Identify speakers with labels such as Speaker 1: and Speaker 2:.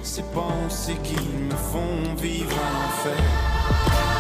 Speaker 1: ces pensées qui me font vivre un enfer.